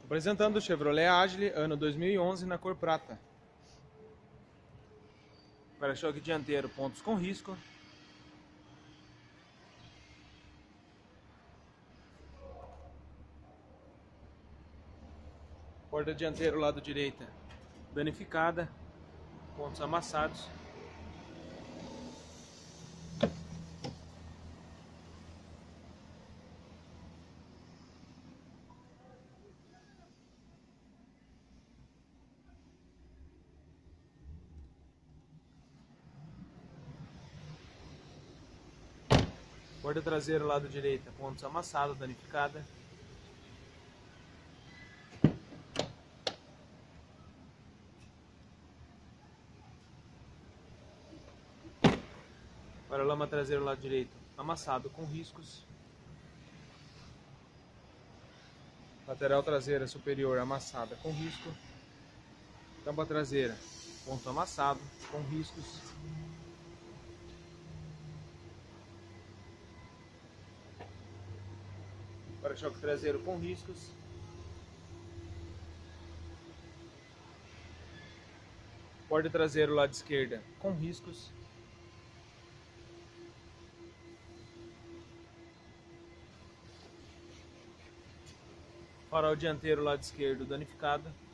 Apresentando o Chevrolet Agile, ano 2011, na cor prata. Para-choque dianteiro, pontos com risco. Porta dianteira, lado direita, danificada, pontos amassados. Porta traseira, lado direita, pontos amassados, danificada. Paralama traseiro, lado direito, amassado com riscos. Lateral traseira superior amassada com risco. Tampa traseira, ponto amassado com riscos. Para-choque traseiro com riscos. Porta traseiro, lado esquerda, com riscos. Farol dianteiro, lado esquerdo, danificado.